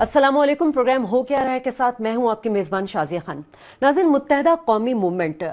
अस्सलामुअलैकुम। प्रोग्राम हो क्या रहा है के साथ मैं हूं आपकी मेजबान शाजिया खान। नाज़रीन, मुत्तहदा कौमी मूवमेंट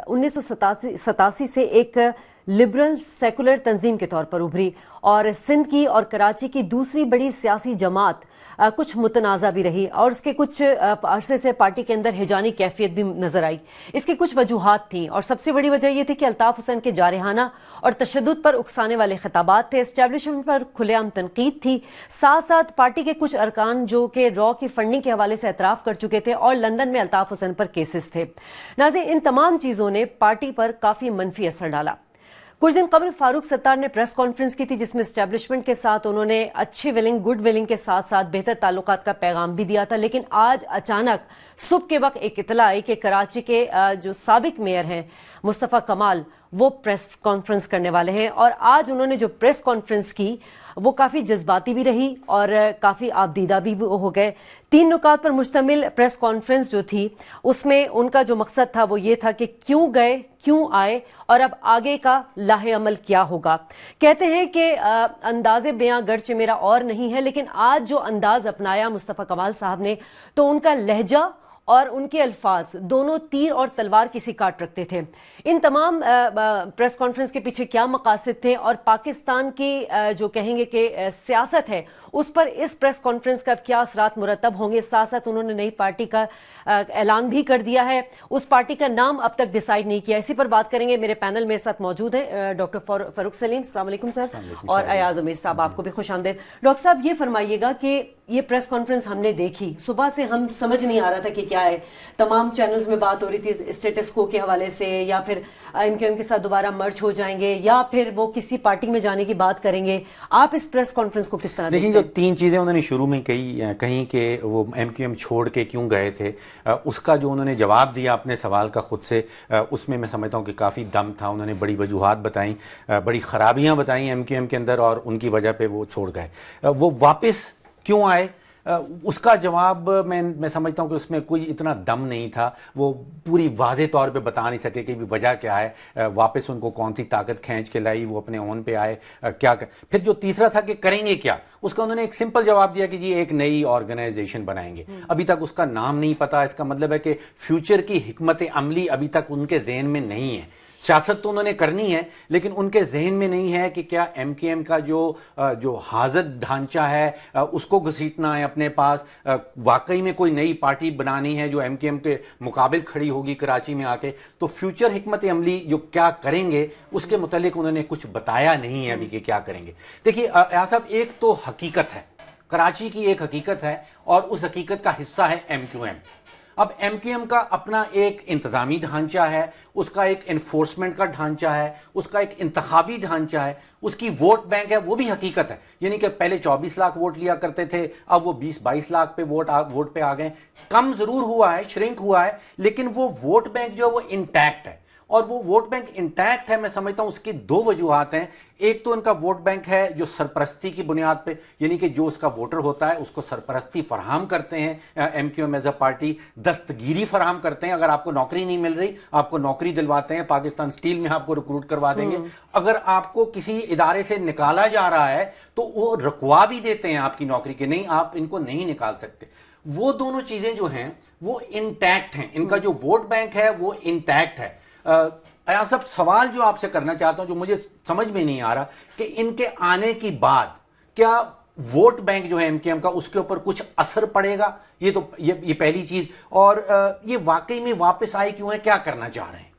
1987 से एक लिबरल सेकुलर तंजीम के तौर पर उभरी और सिंध की और कराची की दूसरी बड़ी सियासी जमात कुछ मुतनाज़ा भी रही और उसके कुछ अरसे से पार्टी के अंदर हिजानी कैफियत भी नजर आई। इसकी कुछ वजूहात थी और सबसे बड़ी वजह यह थी कि अल्ताफ हुसैन के जारहाना और तशद्दुद पर उकसाने वाले खिताबात थे, एस्टेब्लिशमेंट पर खुलेआम तनकीद थी, साथ साथ पार्टी के कुछ अरकान जो कि रॉ की फंडिंग के हवाले से एतराफ़ कर चुके थे और लंदन में अल्ताफ हुसैन पर केसेस थे। नाज़रीन, इन तमाम चीज़ों ने पार्टी पर काफ़ी मनफी असर डाला। कुछ दिन कबल फारूक सत्तार ने प्रेस कॉन्फ्रेंस की थी जिसमें एस्टेब्लिशमेंट के साथ उन्होंने अच्छी विलिंग, गुड विलिंग के साथ साथ बेहतर ताल्लुकात का पैगाम भी दिया था। लेकिन आज अचानक सुबह के वक्त एक इतला आई कि कराची के जो साबिक मेयर हैं मुस्तफ़ा कमाल, वो प्रेस कॉन्फ्रेंस करने वाले हैं और आज उन्होंने जो प्रेस कॉन्फ्रेंस की वो काफ़ी जज्बाती भी रही और काफ़ी आपदीदा भी हो गए। 3 नुकात पर मुश्तमिल प्रेस कॉन्फ्रेंस जो थी उसमें उनका जो मकसद था वो ये था कि क्यों गए, क्यों आए और अब आगे का लाहे अमल क्या होगा। कहते हैं कि अंदाज़े बयां गर्च मेरा और नहीं है, लेकिन आज जो अंदाज अपनाया मुस्तफ़ा कमाल साहब ने तो उनका लहजा और उनके अल्फाज दोनों तीर और तलवार किसी काट रखते थे। इन तमाम प्रेस कॉन्फ्रेंस के पीछे क्या मकासद थे और पाकिस्तान की जो कहेंगे कि सियासत है उस पर इस प्रेस कॉन्फ्रेंस का क्या असरात मुरतब होंगे। साथ साथ उन्होंने नई पार्टी का ऐलान भी कर दिया है, उस पार्टी का नाम अब तक डिसाइड नहीं किया। इसी पर बात करेंगे। मेरे पैनल मेरे साथ मौजूद है डॉक्टर फारूक सलीम, अस्सलाम वालेकुम सर, और अयाज अमीर साहब, आपको भी खुश आमदेद। डॉक्टर साहब, ये फरमाइएगा कि ये प्रेस कॉन्फ्रेंस हमने देखी, सुबह से हम समझ नहीं आ रहा था कि क्या है। तमाम चैनल्स में बात हो रही थी स्टेटस को के हवाले से, या फिर एमक्यूएम के साथ दोबारा मर्ज हो जाएंगे, या फिर वो किसी पार्टी में जाने की बात करेंगे। आप इस प्रेस कॉन्फ्रेंस को किस तरह देखिए? जो 3 चीज़ें उन्होंने शुरू में कहीं कि वो एमक्यूएम छोड़ के क्यों गए थे, उसका जो उन्होंने जवाब दिया अपने सवाल का खुद से, उसमें मैं समझता हूँ कि काफ़ी दम था। उन्होंने बड़ी वजूहात बताई, बड़ी ख़राबियाँ बताई एमक्यूएम के अंदर और उनकी वजह पे वो छोड़ गए। वो वापस क्यों आए, उसका जवाब मैं समझता हूँ कि उसमें कोई इतना दम नहीं था। वो पूरी वादे तौर पे बता नहीं सके कि वजह क्या है, वापस उनको कौन सी ताकत खींच के लाई, वो अपने ओन पे आए, क्या कर। फिर जो तीसरा था कि करेंगे क्या, उसका उन्होंने एक सिंपल जवाब दिया कि जी एक नई ऑर्गेनाइजेशन बनाएंगे। अभी तक उसका नाम नहीं पता। इसका मतलब है कि फ्यूचर की हिकमत अमली अभी तक उनके जहन में नहीं है। सियासत तो उन्होंने करनी है लेकिन उनके जहन में नहीं है कि क्या एमकेएम का जो हाजिर ढांचा है उसको घसीटना है अपने पास, वाकई में कोई नई पार्टी बनानी है जो एमकेएम के मुकाबिल खड़ी होगी कराची में आके। तो फ्यूचर हिकमत अमली जो क्या करेंगे उसके मुतालिक उन्होंने कुछ बताया नहीं है अभी कि क्या करेंगे। देखिए साहब, एक तो हकीकत है, कराची की एक हकीकत है और उस हकीकत का हिस्सा है एमक्यूएम। अब एमक्यूएम का अपना एक इंतजामी ढांचा है, उसका एक एनफोर्समेंट का ढांचा है, उसका एक इंतखाबी ढांचा है, उसकी वोट बैंक है, वो भी हकीकत है। यानी कि पहले 24 लाख वोट लिया करते थे, अब वो 20-22 लाख पे वोट पे आ गए। कम जरूर हुआ है, श्रिंक हुआ है, लेकिन वो वोट बैंक जो है वो इंटैक्ट है। और वो वोट बैंक इंटैक्ट है, मैं समझता हूं उसकी 2 वजूहात हैं। एक तो उनका वोट बैंक है जो सरपरस्ती की बुनियाद पे, यानी कि जो उसका वोटर होता है उसको सरपरस्ती फराहम करते हैं एमक्यूएम एज अ पार्टी, दस्तगीरी फराहम करते हैं। अगर आपको नौकरी नहीं मिल रही, आपको नौकरी दिलवाते हैं, पाकिस्तान स्टील में आपको रिक्रूट करवा देंगे। अगर आपको किसी इदारे से निकाला जा रहा है तो वो रुकवा भी देते हैं आपकी नौकरी के, नहीं आप इनको नहीं निकाल सकते। वो दोनों चीजें जो हैं वो इंटैक्ट हैं, इनका जो वोट बैंक है वो इंटैक्ट है। अयाज साहब, सवाल जो आपसे करना चाहता हूं, जो मुझे समझ में नहीं आ रहा कि इनके आने की बाद क्या वोट बैंक जो है एमकेएम का उसके ऊपर कुछ असर पड़ेगा। ये तो ये पहली चीज। और ये वाकई में वापस आए क्यों है, क्या करना चाह रहे हैं?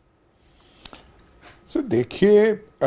देखिए,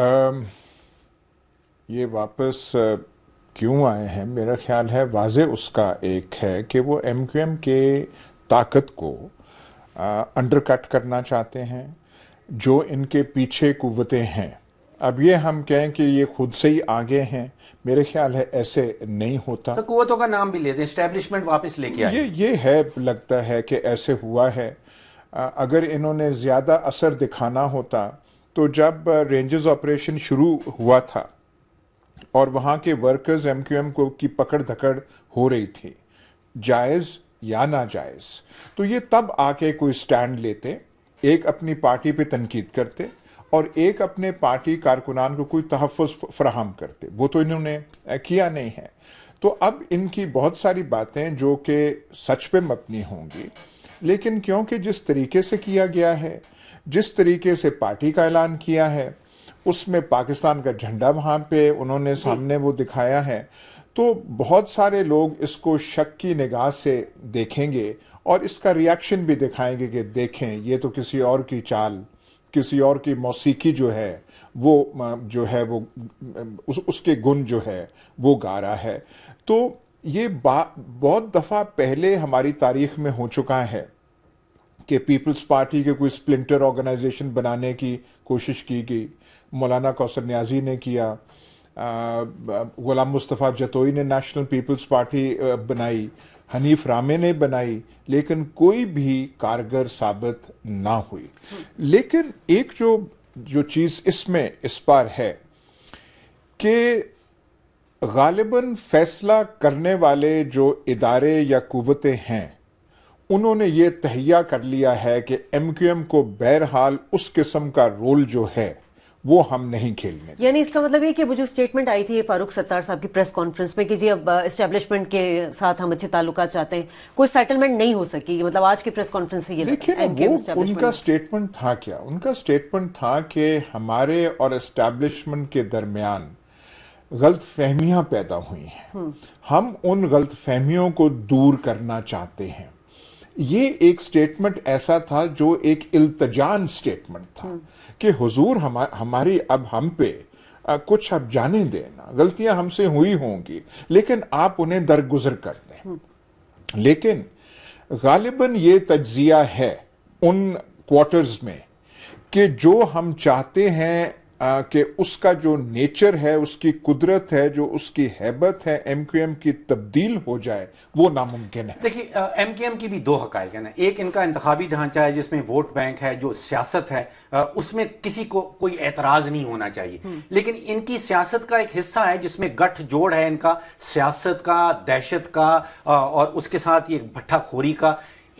ये वापस क्यों आए हैं, मेरा ख्याल है वाज़े उसका एक है कि वो एमक्यूएम के ताकत को अंडरकट करना चाहते हैं, जो इनके पीछे कुव्वतें हैं। अब ये हम कहें कि ये खुद से ही आगे हैं, मेरे ख्याल है ऐसे नहीं होता। तो कुव्वतों का नाम भी लेते हैं, एस्टेब्लिशमेंट वापस लेके आए। ये है, लगता है कि ऐसे हुआ है। अगर इन्होंने ज़्यादा असर दिखाना होता तो जब रेंजर्स ऑपरेशन शुरू हुआ था और वहाँ के वर्कर्स एमक्यूएम को की पकड़ धकड़ हो रही थी, जायज़ या नाजायज़, तो ये तब आके कोई स्टैंड लेते, एक अपनी पार्टी पे तनकीद करते और एक अपने पार्टी कारकुनान को कोई तहफ़्फ़ुज़ फराहम करते। वो तो इन्होंने किया नहीं है। تو اب ان کی بہت ساری باتیں جو کہ سچ پہ مبنی ہوں گی، لیکن کیونکہ جس طریقے سے کیا گیا ہے، جس طریقے سے پارٹی کا اعلان کیا ہے، اس میں پاکستان کا جھنڈا وہاں پہ انہوں نے سامنے وہ دکھایا ہے، تو بہت سارے لوگ اس کو شک کی نگاہ سے دیکھیں گے اور اس کا ریاکشن بھی دکھائیں گے کہ دیکھیں یہ تو کسی اور کی چال، کسی اور کی موسیقی جو ہے وہ اس کے گن جو ہے وہ گا رہا ہے۔ تو یہ بہت دفعہ پہلے ہماری تاریخ میں ہو چکا ہے کہ پیپلز پارٹی کے کوئی سپلنٹر آرگنائزیشن بنانے کی کوشش کی گئی، مولانا کوثر نیازی نے کیا، غلام مصطفیٰ جتوئی نے نیشنل پیپلز پارٹی بنائی، حنیف رامے نے بنائی، لیکن کوئی بھی کارگر ثابت نہ ہوئی۔ لیکن ایک جو چیز اس بار ہے کہ غالباً فیصلہ کرنے والے جو ادارے یا قوتیں ہیں انہوں نے یہ تہیہ کر لیا ہے کہ ایم کیو ایم کو بہرحال اس قسم کا رول جو ہے وہ ہم نہیں کھیلنے۔ یعنی اس کا مطلب یہ کہ وہ جو سٹیٹمنٹ آئی تھی فاروق ستار صاحب کی پریس کانفرنس میں کہ جی اب اسٹیبلشمنٹ کے ساتھ ہم اچھے تعلقات چاہتے ہیں، کوئی سیٹلمنٹ نہیں ہو سکی، مطلب آج کی پریس کانفرنس سے یہ دیکھیں وہ ان کا سٹیٹمنٹ تھا کیا؟ ان کا سٹیٹمنٹ تھا کہ ہمارے اور اسٹیبلشمنٹ کے درمیان غلط فہمیاں پیدا ہوئی ہیں، ہم ان غلط فہمیوں کو دور کرنا چاہتے ہیں۔ یہ ایک سٹیٹمنٹ ایسا تھا جو ایک التجان سٹیٹمنٹ تھا کہ حضور ہماری اب ہم پہ کچھ اب جانے دینا، غلطیاں ہم سے ہوئی ہوں گی لیکن آپ انہیں درگزر کر دیں۔ لیکن غالباً یہ تجزیہ ہے ان کوارٹرز میں کہ جو ہم چاہتے ہیں کہ اس کا جو نیچر ہے، اس کی قدرت ہے، جو اس کی ہیبت ہے ایم کیو ایم کی تبدیل ہو جائے، وہ ناممکن ہے۔ دیکھیے ایم کیو ایم کی بھی دو حقائق ہیں، ایک ان کا انتخابی ڈھانچہ ہے جس میں ووٹ بینک ہے، جو سیاست ہے اس میں کسی کو کوئی اعتراض نہیں ہونا چاہیے، لیکن ان کی سیاست کا ایک حصہ ہے جس میں گٹھ جوڑ ہے ان کا، سیاست کا، دہشت کا اور اس کے ساتھ یہ بھٹا خوری کا۔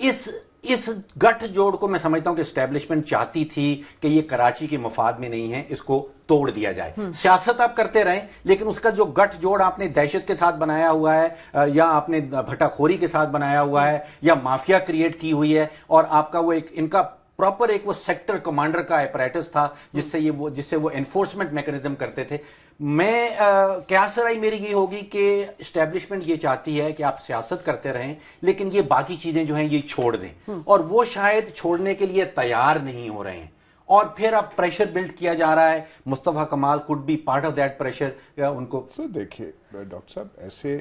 اس گٹھ جوڑ کو میں سمجھتا ہوں کہ اسٹیبلشمنٹ چاہتی تھی کہ یہ کراچی کے مفاد میں نہیں ہے، اس کو توڑ دیا جائے۔ سیاست آپ کرتے رہیں لیکن اس کا جو گٹھ جوڑ آپ نے دہشت کے ساتھ بنایا ہوا ہے یا آپ نے بھٹا خوری کے ساتھ بنایا ہوا ہے یا مافیا کریٹ کی ہوئی ہے، اور آپ کا وہ ایک ان کا پراپر ایک وہ سیکٹر کمانڈر کا اپریٹس تھا جس سے وہ انفورسمنٹ میکنزم کرتے تھے۔ میں قیاس رائے میری یہ ہوگی کہ اسٹیبلشمنٹ یہ چاہتی ہے کہ آپ سیاست کرتے رہیں لیکن یہ باقی چیزیں جو ہیں یہ چھوڑ دیں، اور وہ شاید چھوڑنے کے لیے تیار نہیں ہو رہے ہیں، اور پھر اب پریشر بلڈ کیا جا رہا ہے۔ مصطفیٰ کمال could be part of that pressure ان کو۔ تو دیکھیے ڈاکٹر صاحب، ایسے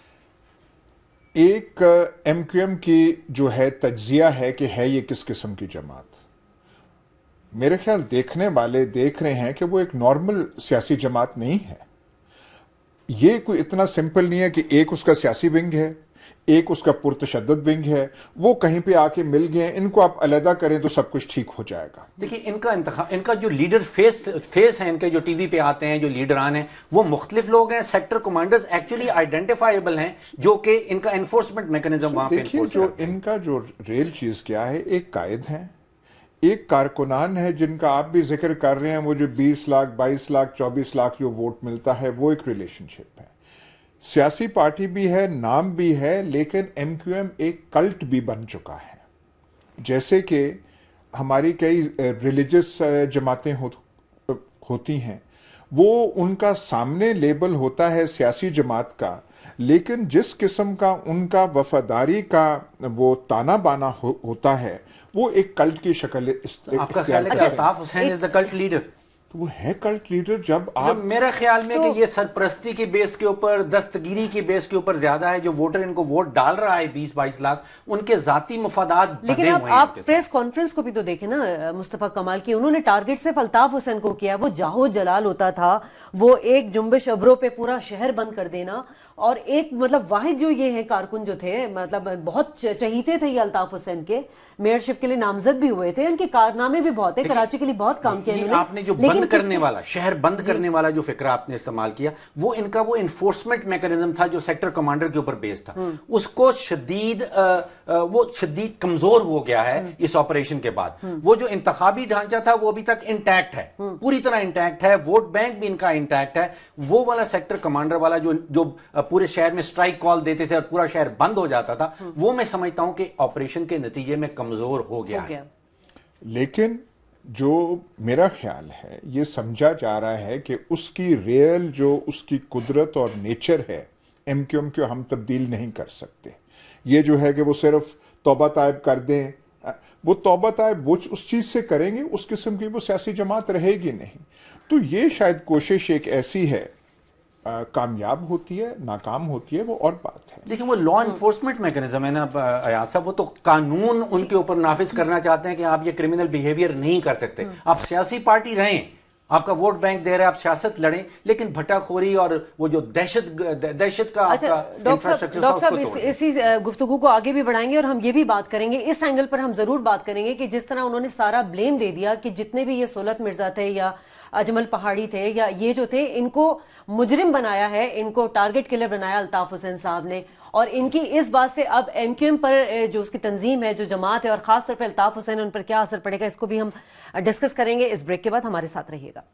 ایک ایم کیو ایم کی جو ہے تجزیہ ہے کہ ہے یہ کس قسم کی جماعت، میرے خیال دیکھنے والے دیکھ رہے ہیں کہ وہ ایک نارمل سیاسی جماعت نہیں ہے۔ یہ کوئی اتنا سمپل نہیں ہے کہ ایک اس کا سیاسی ونگ ہے، ایک اس کا پرتشدد ونگ ہے، وہ کہیں پہ آ کے مل گئے، ان کو آپ علیحدہ کریں تو سب کچھ ٹھیک ہو جائے گا۔ دیکھیں ان کا جو لیڈر فیس ہیں، ان کے جو ٹی وی پہ آتے ہیں جو لیڈران ہیں وہ مختلف لوگ ہیں، سیکٹر کمانڈرز ایکچولی آئیڈینٹیفائیبل ہیں جو کہ ان کا انفورسمنٹ میکنزم وہاں پہ انفورس جو ان کا جو ریل چیز کیا ہے، ایک قائد ہیں، ایک کارکنان ہے جن کا آپ بھی ذکر کر رہے ہیں، وہ جو 20 لاکھ 22 لاکھ 24 لاکھ جو ووٹ ملتا ہے، وہ ایک ریلیشن شپ ہے، سیاسی پارٹی بھی ہے، نام بھی ہے، لیکن ایم کیو ایم ایک کلٹ بھی بن چکا ہے۔ جیسے کہ ہماری کئی ریلیجس جماعتیں ہوتی ہیں، وہ ان کا سامنے لیبل ہوتا ہے سیاسی جماعت کا، لیکن جس قسم کا ان کا وفاداری کا وہ تانا بانا ہوتا ہے وہ ایک کلٹ کی شکل آپ کا خیال ہے کہ Altaf Hussain is the cult leader? وہ ہے کلٹ لیڈر جب آپ میرا خیال میں کہ یہ سرپرستی کے بیس کے اوپر، دستگیری کے بیس کے اوپر زیادہ ہے، جو ووٹر ان کو ووٹ ڈال رہا ہے 20-22 لاکھ، ان کے ذاتی مفادات لیکن آپ پریس کانفرنس کو بھی تو دیکھیں نا مصطفیٰ کمال کی، انہوں نے ٹارگٹ صرف الطاف حسین کو کیا، وہ جاہو جلال ہوتا تھا، وہ ایک جنبش ابروں پہ پورا شہر بند کر دینا، اور ایک مطلب واحد جو یہ ہیں کارکن جو تھے، مطلب بہت چہیتے تھے یہ الطاف حسین کے، میئرشپ کے لیے نامزد بھی ہوئے تھے، ان کے کارنامے بھی بہت ہیں، کراچی کے لیے بہت کام کیا آپ نے جو بند کرنے والا، شہر بند کرنے والا جو فکرہ آپ نے استعمال کیا، وہ ان کا وہ انفورسمنٹ میکنزم تھا جو سیکٹر کمانڈر کے اوپر بیس تھا، اس کو شدید کمزور ہو گیا ہے اس آپریشن کے بعد۔ وہ جو انتخابی ڈھانچہ تھا وہ ابھی تک انٹیکٹ ہے، پوری طرح انٹیکٹ ہے، ووٹ بینک بھی ان کا انٹیکٹ ہے، وہ والا سیکٹر کمانڈر والا جو पूरे शहर में स्ट्राइक कॉल देते थे और पूरा शहर बंद हो जाता था, वो मैं समझता हूं कि ऑपरेशन के नतीजे में कमजोर हो गया है। लेकिन जो मेरा ख्याल है, ये समझा जा रहा है कि उसकी रियल जो उसकी कुदरत और नेचर है, एमक्यूएम को हम तब्दील नहीं कर सकते। ये जो है कि वो सिर्फ तौबा तायब कर दें, वो तौबा तायब वो उस चीज़ से करेंगे, उस किस्म की वो सियासी जमात रहेगी नहीं। तो ये शायद कोशिश एक ऐसी है, कामयाब होती है नाकाम होती है, वो और बात है। देखिए वो लॉ इन्फोर्समेंट मैकेनिज्म है ना अयाज साहब, वो तो कानून उनके ऊपर नाफिज करना चाहते हैं कि आप ये क्रिमिनल बिहेवियर नहीं कर सकते। आप सियासी पार्टी रहें, आपका वोट बैंक दे रहा है, आप सियासत लड़ें, लेकिन भट्टाखोरी और वो जो दहशत का आपका इंफ्रास्ट्रक्चर था, उसको तोड़ें। इसी गुफ्तगू को आगे भी बढ़ाएंगे और हम ये भी बात करेंगे, इस एंगल पर हम जरूर बात करेंगे कि जिस तरह उन्होंने सारा ब्लेम दे दिया कि जितने भी ये सोलत मिर्जा थे या अजमल पहाड़ी थे या ये जो थे, इनको मुजरिम बनाया है, इनको टारगेट किलर बनाया अल्ताफ हुसैन साहब ने। और इनकी इस बात से अब एमक्यूएम पर जो उसकी तंजीम है, जो जमात है, और खासतौर पर अल्ताफ हुसैन, उन पर क्या असर पड़ेगा, इसको भी हम डिस्कस करेंगे। इस ब्रेक के बाद हमारे साथ रहिएगा।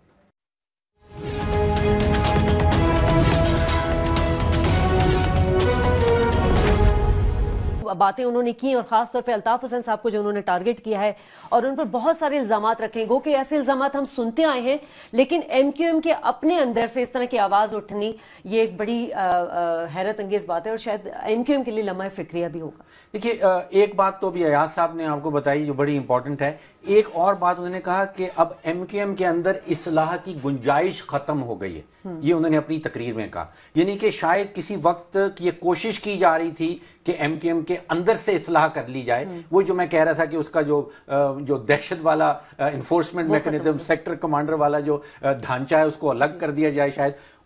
बातें उन्होंने की और खासतौर पे अल्ताफ हुसैन साहब को जो उन्होंने टारगेट किया है और उन पर बहुत सारे इल्जामात रखे गो कि ऐसे इल्जामात हम सुनते आए हैं, लेकिन एमक्यूएम के अपने अंदर से इस तरह की आवाज उठनी ये एक बड़ी हैरत अंगेज बात है और शायद एमक्यूएम के लिए लम्हा फिक्रिया भी होगा। देखिए एक बात तो भी अयाज साहब ने आपको बताई जो बड़ी इंपॉर्टेंट है। एक और बात उन्होंने कहा कि अब एमक्यूएम के अंदर इस्लाह की गुंजाइश खत्म हो गई है, ये उन्होंने अपनी तकरीर में कहा। यानी कि शायद किसी वक्त ये कोशिश की जा रही थी कि एमक्यूएम के अंदर से इस्लाह कर ली जाए। वो जो मैं कह रहा था कि उसका जो दहशत वाला इन्फोर्समेंट मैकेनिज्म, सेक्टर कमांडर वाला जो ढांचा है, उसको अलग कर दिया जाए,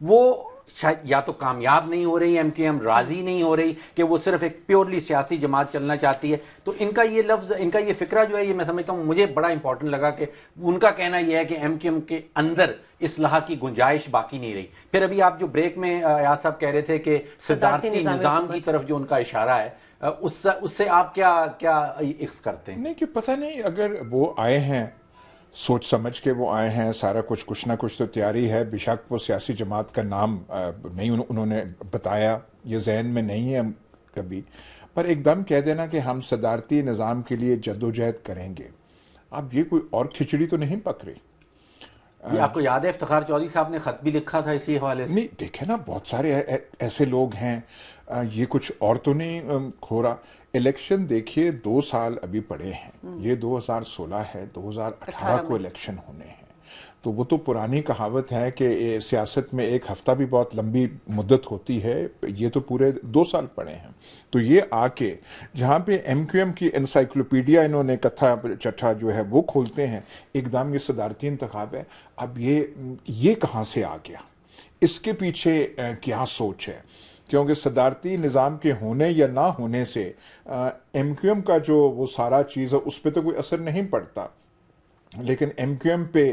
शायद या तो कामयाब नहीं हो रही, एमक्यूएम राजी नहीं हो रही कि वो सिर्फ एक प्योरली सियासी जमात चलना चाहती है। तो इनका ये लफ्ज, इनका ये फिक्रा जो है, ये मैं समझता हूं, मुझे बड़ा इंपॉर्टेंट लगा कि उनका कहना यह है कि एमक्यूएम के अंदर इस्लाह की गुंजाइश बाकी नहीं रही। फिर अभी आप जो ब्रेक में अयाज साहब कह रहे थे कि सदारती निजाम की तरफ जो उनका इशारा है, उससे आप क्या इक्स करते हैं? नहीं कि पता नहीं, अगर वो आए हैं सोच समझ के वो आए हैं, सारा कुछ ना कुछ तो तैयारी है। बेशक वो सियासी जमात का नाम नहीं उन्होंने बताया, ये जहन में नहीं है कभी, पर एकदम कह देना कि हम सदारती निज़ाम के लिए जद्दोजहद करेंगे, अब ये कोई और खिचड़ी तो नहीं पक रही। आपको याद है इफ्तिखार चौधरी साहब ने खत भी लिखा था इसी हवाले से? नहीं, देखे ना बहुत सारे ऐसे लोग हैं, ये कुछ और तो नहीं हो रहा। इलेक्शन देखिए 2 साल अभी पड़े हैं, ये 2016 है, 2018 को इलेक्शन होने हैं। तो वो तो पुरानी कहावत है कि सियासत में एक हफ्ता भी बहुत लंबी मुद्दत होती है, ये तो पूरे 2 साल पड़े हैं। तो ये आके जहाँ पे एमक्यूएम की एनसाइक्लोपीडिया इन्होंने कथा चट्ठा जो है वो खोलते हैं, एकदम ये सदारती इंतखाब है। अब ये कहाँ से आ गया, इसके पीछे क्या सोच है? क्योंकि सदारती निज़ाम के होने या ना होने से एमक्यूएम का जो वो सारा चीज़ है उस पर तो कोई असर नहीं पड़ता, लेकिन एमक्यूएम पे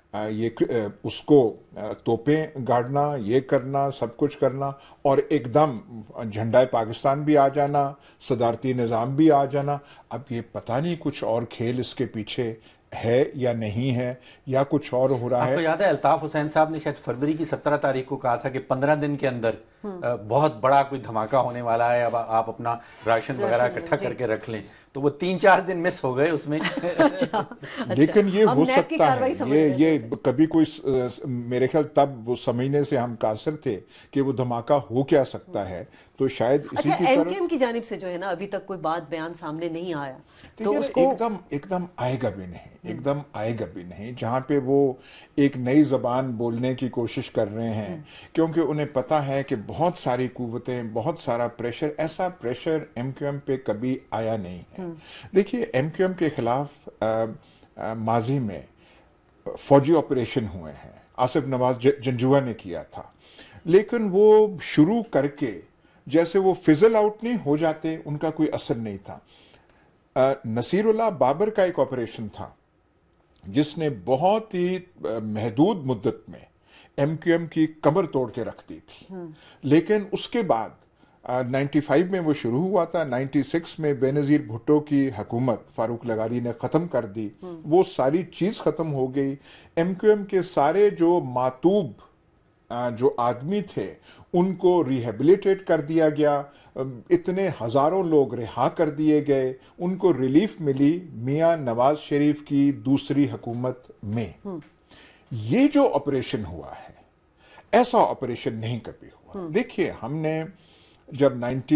उसको तोपें गाड़ना, ये करना, सब कुछ करना, और एकदम झंडा पाकिस्तान भी आ जाना, सदारती निज़ाम भी आ जाना। अब ये पता नहीं कुछ और खेल इसके पीछे है या नहीं है, या कुछ और हो रहा है। आपको याद है अल्ताफ हुसैन साहब ने शायद फरवरी की 17 तारीख को कहा था कि 15 दिन के अंदर बहुत बड़ा कोई धमाका होने वाला है, अब आप अपना राशन वगैरह इकट्ठा करके रख लें। तो वो 3-4 दिन मिस हो गए उसमें। अच्छा, लेकिन ये हो सकता है, ये कभी कोई मेरे ख्याल तब वो समझने से हम कासिर थे कि वो धमाका हो क्या सकता है, तो शायद इसी की तरह एमक्यूएम की जानिब से जो है ना अभी तक कोई बात बयान सामने नहीं आया, तो उसको एकदम आएगा भी नहीं, एकदम आएगा भी नहीं। जहाँ पे वो एक नई जबान बोलने की कोशिश कर रहे हैं, क्योंकि उन्हें पता है कि बहुत सारी कुव्वतें, बहुत सारा प्रेशर, ऐसा प्रेशर एमक्यूएम पे कभी आया नहीं है। देखिए एमक्यूएम के खिलाफ माजी में फौजी ऑपरेशन हुए हैं, आसिफ नवाज जंजुआ ने किया था, लेकिन वो शुरू करके जैसे वो फिजल आउट नहीं हो जाते, उनका कोई असर नहीं था। नसीरुल्लाह बाबर का एक ऑपरेशन था जिसने बहुत ही महदूद मुद्दत में एमक्यूएम की कमर तोड़ के रख दी थी, लेकिन उसके बाद 95 में वो शुरू हुआ था, 96 में बेनज़ीर भुट्टो की हुकूमत फारूक लगारी ने ख़त्म कर दी, वो सारी चीज़ ख़त्म हो गई। एमक्यूएम के सारे जो मातूब जो आदमी थे उनको रिहेबिलिटेट कर दिया गया, इतने हजारों लोग रिहा कर दिए गए, उनको रिलीफ मिली मियां नवाज शरीफ की दूसरी हुकूमत में। ये जो ऑपरेशन हुआ है, ऐसा ऑपरेशन नहीं कभी हुआ। देखिए, हमने जब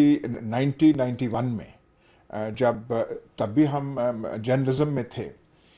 1991 में जब तब भी हम जर्नलिज्म में थे,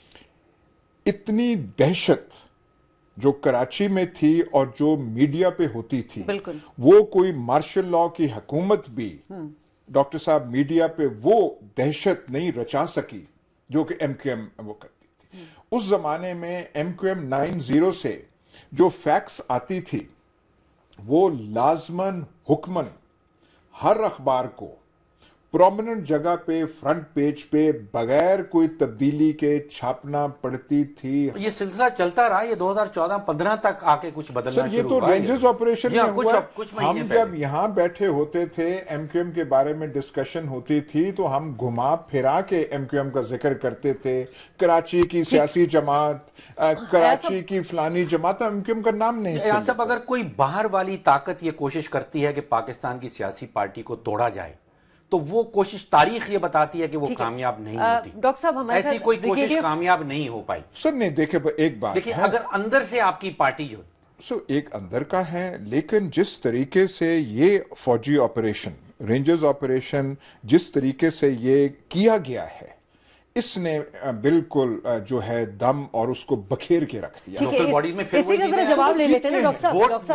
इतनी दहशत जो कराची में थी और जो मीडिया पे होती थी, वो कोई मार्शल लॉ की हुकूमत भी डॉक्टर साहब मीडिया पे वो दहशत नहीं रचा सकी जो कि एमक्यूएम वो करती थी। उस जमाने में एमक्यूएम 90 से जो फैक्ट्स आती थी वो लाजमन हुक्मन हर अखबार को प्रोमिनेंट जगह पे फ्रंट पेज पे बगैर कोई तब्दीली के छापना पड़ती थी। ये सिलसिला चलता रहा, ये 2014-15 तक आके कुछ बदलना सर, ये तो रेंजर्स ऑपरेशन में हुआ। हम जब यहाँ बैठे होते थे, एमक्यूएम के बारे में डिस्कशन होती थी तो हम घुमा फिरा के एमक्यूएम का जिक्र करते थे। कराची की सियासी जमात, कराची की फलानी जमात, एमक्यूएम का नाम नहीं। सब अगर कोई बाहर वाली ताकत ये कोशिश करती है कि पाकिस्तान की सियासी पार्टी को तोड़ा जाए, तो वो कोशिश तारीख ये बताती है कि वो कामयाब नहीं होती। डॉक्टर साहब, हमारे ऐसी कोई कोशिश कामयाब नहीं हो पाई। सर नहीं, देखिए एक बात देखिए, अगर अंदर से आपकी पार्टी जो एक अंदर का है, लेकिन जिस तरीके से ये फौजी ऑपरेशन, रेंजर्स ऑपरेशन जिस तरीके से ये किया गया है, इसने बिल्कुल जो है दम और उसको बखेर के रख दिया। लोकल बॉडीज में फिर इसी का जवाब ले लेते हैं ना डॉक्टर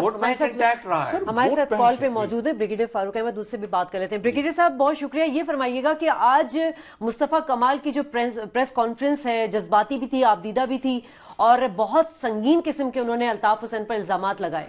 साहब। हमारे साथ कॉल पे मौजूद है ब्रिगेडियर फारूक अहमद, उससे भी बात कर लेते हैं। ब्रिगेडियर साहब, बहुत शुक्रिया। ये फरमाइएगा कि आज मुस्तफा कमाल की जो प्रेस कॉन्फ्रेंस है, जज्बाती भी थी, आपदीदा भी थी, और बहुत संगीन किस्म के उन्होंने अल्ताफ हुसैन पर इल्जामात लगाए।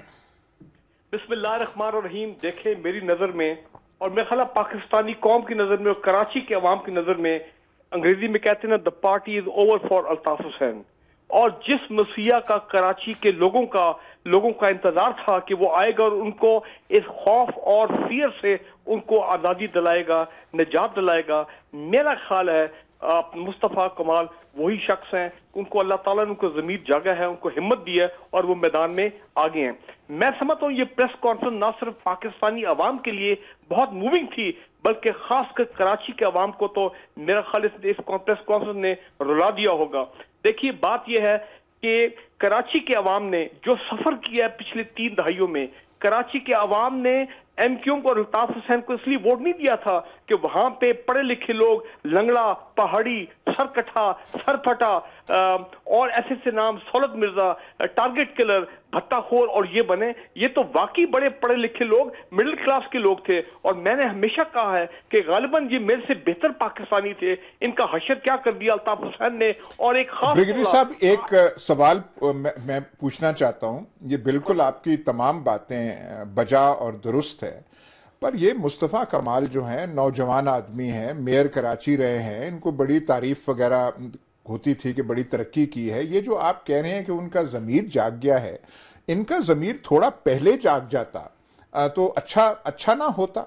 बिस्मिल्लाहिर्रहमानिर्रहीम। देखें, मेरी नजर में और मेरे ख्याल पाकिस्तानी कौम की नजर में और कराची के अवाम की नजर में, अंग्रेजी में कहते हैं ना, the party is over for Altaf Hussain. और जिस मसीहा का कराची के लोगों का इंतजार था कि वो आएगा और उनको इस खौफ और फियर से उनको आजादी दिलाएगा, निजात दिलाएगा, मेरा ख्याल है मुस्तफा कमाल वही शख्स हैं। उनको अल्लाह ताला ने उनको ज़मीर जागा है, उनको हिम्मत दी है और वो मैदान में आगे हैं। मैं समझता हूँ ये प्रेस कॉन्फ्रेंस ना सिर्फ पाकिस्तानी अवाम के लिए बहुत मूविंग थी, बल्कि खासकर कराची के अवाम को तो मेरा ख्याल इस प्रेस कॉन्फ्रेंस ने रुला दिया होगा। देखिए, बात यह है कि कराची के अवाम ने जो सफर किया है पिछले 3 दहाइयों में, कराची के अवाम ने एमक्यूएम को और अल्ताफ हुसैन को इसलिए वोट नहीं दिया था कि वहां पे पढ़े लिखे लोग लंगड़ा, पहाड़ी, सरकठा, सरफटा और ऐसे नाम, सौलत मिर्जा, टारगेट किलर, भत्ताखोर और ये बने। ये तो वाकई बड़े पढ़े लिखे लोग, मिडिल क्लास के लोग थे। और मैंने हमेशा कहा है कि गालिबन ये मेरे से बेहतर पाकिस्तानी थे। इनका हशर क्या कर दिया अल्ताफ हुसैन ने। और एक खास ब्रिगेडियर साहब, एक सवाल मैं पूछना चाहता हूं। ये बिल्कुल आपकी तमाम बातें बजा और दुरुस्त है, पर ये मुस्तफ़ा कमाल जो है नौजवान आदमी है, मेयर कराची रहे हैं, इनको बड़ी तारीफ वगैरह होती थी कि बड़ी तरक्की की है। ये जो आप कह रहे हैं कि उनका ज़मीर जाग गया है, इनका ज़मीर थोड़ा पहले जाग जाता तो अच्छा ना होता।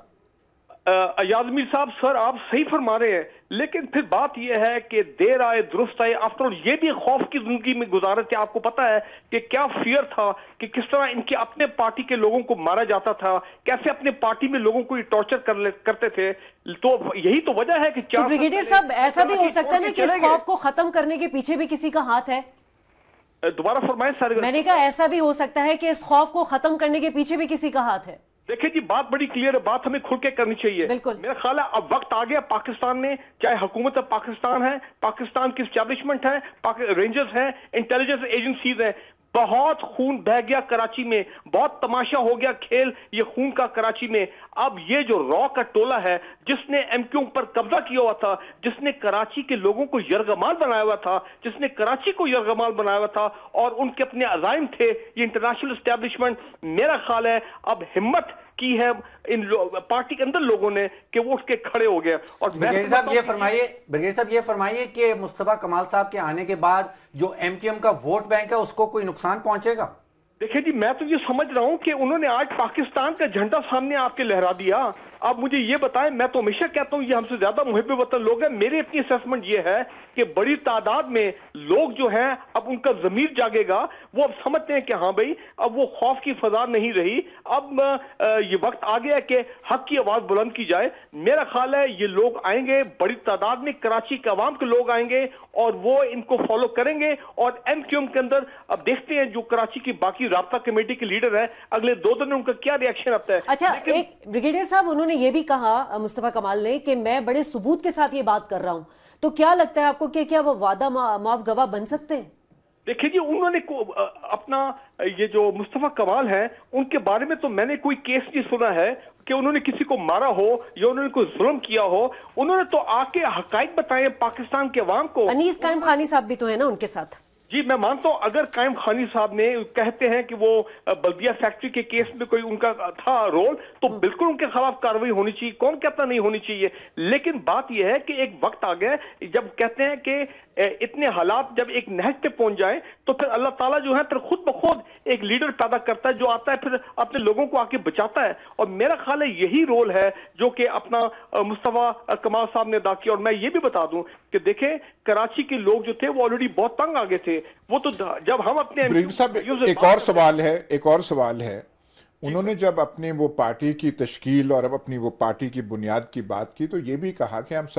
याजमीर साहब, सर आप सही फरमा रहे हैं, लेकिन फिर बात यह है कि देर आए दुरुस्त आए। आफ्टर ऑल ये भी खौफ की जिंदगी में गुजारे थे। आपको पता है कि क्या फियर था कि किस तरह इनके अपने पार्टी के लोगों को मारा जाता था, कैसे अपने पार्टी में लोगों को टॉर्चर करते थे। तो यही तो वजह है कि तो ब्रिगेडियर साहब, ऐसा भी हो सकता है ना कि इस खौफ को खत्म करने के पीछे भी किसी का हाथ है। दोबारा फरमाएं सर। मैंने कहा ऐसा भी हो सकता है कि इस खौफ को खत्म करने के पीछे भी किसी का हाथ है। देखिए जी, बात बड़ी क्लियर है, बात हमें खुल के करनी चाहिए। मेरा ख्याल है अब वक्त आ गया पाकिस्तान में, चाहे हुकूमत पाकिस्तान है, पाकिस्तान की एस्टैब्लिशमेंट है, रेंजर्स हैं, इंटेलिजेंस एजेंसीज हैं, बहुत खून बह गया कराची में, बहुत तमाशा हो गया खेल ये खून का कराची में। अब ये जो रॉ का टोला है जिसने एमक्यूएम पर कब्जा किया हुआ था, जिसने कराची के लोगों को यरगमाल बनाया हुआ था, जिसने कराची को यरगमाल बनाया हुआ था और उनके अपने अजाइम थे, ये इंटरनेशनल एस्टैब्लिशमेंट, मेरा ख्याल है अब हिम्मत की है इन पार्टी के अंदर लोगों ने कि वो उठ के खड़े हो गए। और ब्रिगेडियर साहब ये फरमाइए कि मुस्तफा कमाल साहब के आने के बाद जो एमक्यूएम का वोट बैंक है उसको कोई नुकसान पहुंचेगा? देखिए जी, मैं तो ये समझ रहा हूं कि उन्होंने आज पाकिस्तान का झंडा सामने आपके लहरा दिया। आप मुझे ये बताएं, मैं तो हमेशा कहता हूं ये हमसे ज्यादा मुहिब वतन लोग हैं। मेरी अपनी असेसमेंट ये है कि बड़ी तादाद में लोग जो हैं अब उनका जमीर जागेगा, वो अब समझते हैं कि हाँ भाई अब वो खौफ की फजा नहीं रही, अब ये वक्त आ गया कि हक की आवाज बुलंद की जाए। मेरा ख्याल है ये लोग आएंगे, बड़ी तादाद में कराची के अवाम के लोग आएंगे और वो इनको फॉलो करेंगे। और MQM के अंदर अब देखते हैं जो कराची की बाकी राब्ता कमेटी के लीडर है, अगले 2 दिन में उनका क्या रिएक्शन आता है। अच्छा, एक ब्रिगेडियर साहब उन्होंने ये भी कहा मुस्तफा कमाल ने कि मैं बड़े सबूत के साथ ये बात कर रहा हूं, तो क्या लगता है आपको कि क्या वो वादा माफ गवाह बन सकते हैं? देखिए जी, उन्होंने अपना ये जो मुस्तफा कमाल है उनके बारे में तो मैंने कोई केस नहीं सुना है कि उन्होंने किसी को मारा हो या उन्होंने कोई जुल्म किया हो। उन्होंने तो आके हकाइक बताए पाकिस्तान के अवाम को। अनीस कायम खानी साहब भी तो है ना उनके साथ। जी मैं मानता हूं, अगर कायम खानी साहब ने कहते हैं कि वो बल्दिया फैक्ट्री के केस में कोई उनका था रोल, तो बिल्कुल उनके खिलाफ कार्रवाई होनी चाहिए, कौन कहता नहीं होनी चाहिए। लेकिन बात यह है कि एक वक्त आ गया जब कहते हैं कि इतने हालात जब एक नहज पे पहुंच जाए तो फिर अल्लाह ताला जो है फिर खुद ब खुद एक लीडर पैदा करता है जो आता है फिर अपने लोगों को आके बचाता है। और मेरा ख्याल है यही रोल है जो कि अपना मुस्तफा कमाल साहब ने अदा किया। और मैं ये भी बता दूं कि देखें कराची के लोग जो थे वो ऑलरेडी बहुत तंग आ गए थे। वो तो जब हम अपने एक और सवाल है उन्होंने जब अपने वो पार्टी की तश्कील और अब अपनी वो पार्टी की बुनियाद की बात की तो ये भी कहा कि हम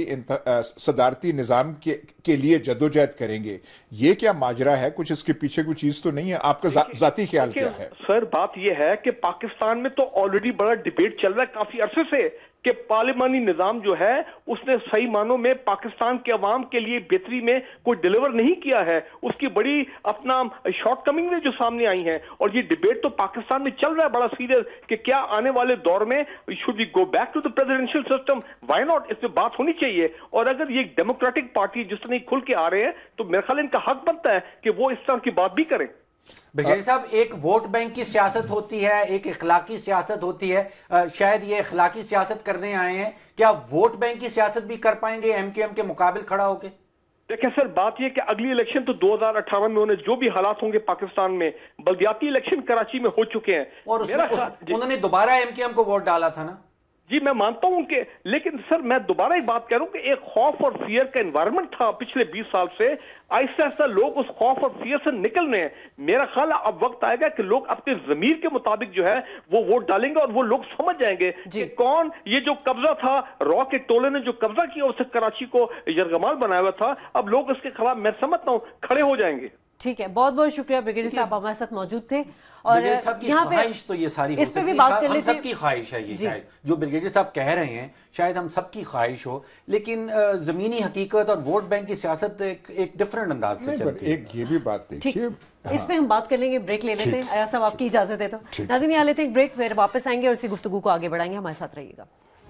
सदारती निज़ाम के लिए जदोजहद करेंगे। ये क्या माजरा है? कुछ इसके पीछे कोई चीज तो नहीं है? आपका जाती ख्याल क्या है? सर बात ये है कि पाकिस्तान में तो ऑलरेडी बड़ा डिबेट चल रहा है काफी अरसे से कि पार्लिमानी निजाम जो है उसने सही मानों में पाकिस्तान के अवाम के लिए बेहतरी में कोई डिलीवर नहीं किया है। उसकी बड़ी अपना शॉर्ट कमिंग में जो सामने आई हैं और ये डिबेट तो पाकिस्तान में चल रहा है बड़ा सीरियस कि क्या आने वाले दौर में should we go back to the presidential system, why not, इस पे बात होनी चाहिए। और अगर ये डेमोक्रेटिक पार्टी जिस तरह खुल के आ रहे हैं तो मेरे ख्याल इनका हक बनता है कि वो इस तरह की बात भी करें। ब्रिगेडियर साहब, एक वोट बैंक की सियासत होती है, एक इखलाकी सियासत होती है। शायद ये इखलाकी सियासत करने आए हैं, क्या वोट बैंक की सियासत भी कर पाएंगे MQM के मुकाबिल खड़ा होके? देखिए सर बात यह कि अगली इलेक्शन तो 2018 में उन्हें जो भी हालात होंगे पाकिस्तान में, बल्दियाती इलेक्शन कराची में हो चुके हैं और उन्होंने दोबारा MQM को वोट डाला था ना। जी मैं मानता हूं कि, लेकिन सर मैं दोबारा एक बात कह रहा हूं कि एक खौफ और फियर का एनवायरनमेंट था पिछले 20 साल से। आहिस्ता आहिस्ता लोग उस खौफ और फियर से निकल रहे हैं। मेरा ख्याल है अब वक्त आएगा कि लोग अपने जमीर के मुताबिक जो है वो वोट डालेंगे और वो लोग समझ जाएंगे कि कौन ये जो कब्जा था, रॉ के टोले ने जो कब्जा किया उससे कराची को यरगमाल बनाया हुआ था, अब लोग इसके खिलाफ मैं समझता हूं खड़े हो जाएंगे। ठीक है, बहुत बहुत शुक्रिया ब्रिगेडियर साहब हमारे साथ मौजूद थे। और यहाँ पे तो ये सारी इस पे भी बात कर लेते हैं। सबकी ख्वाहिश है ये, शायद जो ब्रिगेडियर साहब कह रहे हैं शायद हम सबकी ख्वाहिश हो, लेकिन जमीनी हकीकत और वोट बैंक की सियासत एक डिफरेंट अंदाज से चलती है। एक ये भी बात देखिए, इस पे हम बात कर लेंगे, ब्रेक ले लेते हैं। अयाज साहब आपकी इजाजत है तो नाज़रीन यहाँ लेते हैं एक ब्रेक, फिर वापस आएंगे और इसी गुफ्तगू को आगे बढ़ाएंगे। हमारे साथ रहिएगा।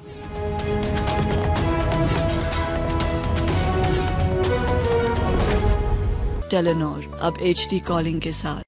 टेलेनॉर अब HD कॉलिंग के साथ।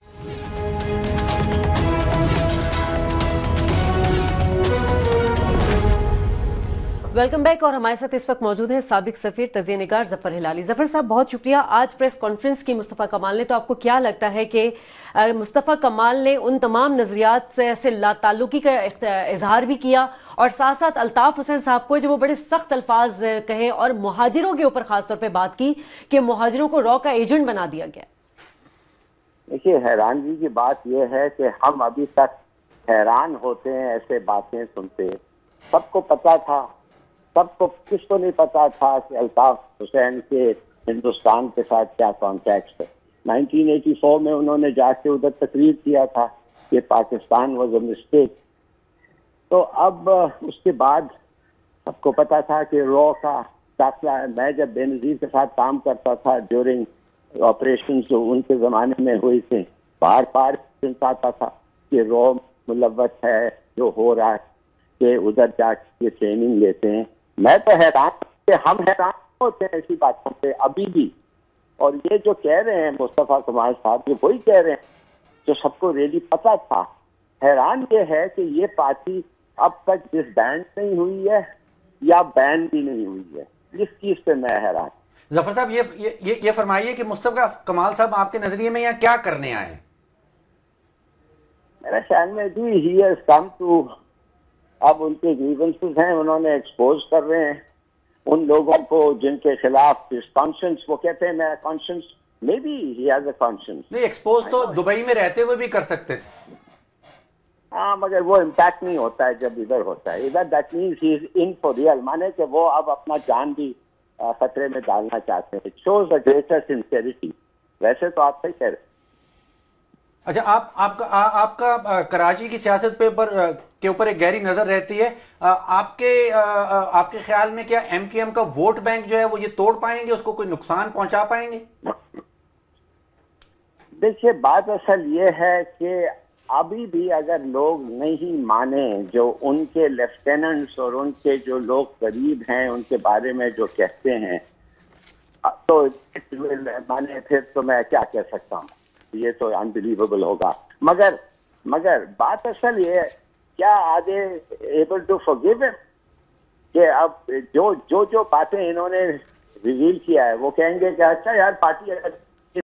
Welcome back. और हमारे साथ इस वक्त मौजूद हैं साबिक सफीर तजिया निगार जफर हिलाली। जफर साहब बहुत शुक्रिया। आज प्रेस कॉन्फ्रेंस की मुस्तफा कमाल ने, तो आपको क्या लगता है कि मुस्तफा कमाल ने उन तमाम नजरियात से लाताल्लुकी का इजहार भी किया और साथ साथ अल्ताफ हुसैन साहब को जो वो बड़े सख्त अल्फाज कहे और मुहाजिरों के ऊपर खासतौर पर बात की कि मुहाजिरों को रॉ का एजेंट बना दिया गया? देखिए हैरानगी की बात यह है कि हम अभी तक हैरान होते हैं ऐसे बातें सुनते। सबको पता था, सबको कुछ तो नहीं पता था कि अल्ताफ हुसैन के हिंदुस्तान के साथ क्या कॉन्टैक्ट है। 1984 में उन्होंने जाके उधर तकरीर किया था कि पाकिस्तान वाज अ मिस्टेक। तो अब उसके बाद सबको पता था कि रॉ का दाखिला, मैं जब बेनज़ीर के साथ काम करता था ड्यूरिंग ऑपरेशन जो उनके ज़माने में हुए थे, बार बार आता था कि रॉ मुलव्वस है जो हो रहा है, कि उधर जाके ट्रेनिंग लेते हैं। मैं तो हैरान कि हम हैरान होते हैं ऐसी बातों पे अभी भी। और ये जो कह रहे हैं मुस्तफा कमाल साहब, ये वही कह रहे हैं जो सबको रेडी पता था। हैरान ये है कि ये पार्टी अब तक डिसबैंड नहीं हुई है या बैन भी नहीं हुई है। इस चीज पे मैं हैरान। जफर साहब ये फरमाइए कि मुस्तफा कमाल साहब आपके नजरिए में यहाँ क्या करने आए? मेरे ख्याल में जी ही हैज कम टू اب ان کے گریونسز ہیں انہوں نے ایکسپوز کر رہے ہیں ان لوگوں کو جن کے خلاف کانشنس، وہ کہتے ہیں میں conscience, may be he has a conscience. نہیں ایکسپوز تو دبئی میں رہتے ہوئے بھی کر سکتے تھے. ہاں مگر وہ امپیکٹ نہیں ہوتا ہے جب ادھر ہوتا ہے. ادھر that means he is in for real, مانے کہ وہ اب اپنا جان بھی خطرے میں ڈالنا چاہتے ہیں. It shows a greater sincerity. ویسے تو آپ صحیح کہہ رہے ہیں. اچھا آپ کا کراچی کی سیاست کے اوپر ایک گہری نظر رہتی ہے. آپ کے خیال میں کیا ایم کیو ایم کا ووٹ بینک جو ہے وہ یہ توڑ پائیں گے، اس کو کوئی نقصان پہنچا پائیں گے؟ دیکھیے بات اصل یہ ہے کہ ابھی بھی اگر لوگ نہیں مانے جو ان کے لیفٹیننٹس اور ان کے جو لوگ قریب ہیں ان کے بارے میں جو کہتے ہیں تو مانے پھر تو میں کیا کہہ سکتا ہوں، یہ تو انبلیویبل ہوگا. مگر بات اصل یہ ہے کیا are they able to forgive ہم، کہ اب جو باتیں انہوں نے ریویل کیا ہے وہ کہیں گے کہ اچھا یار پارٹی اگر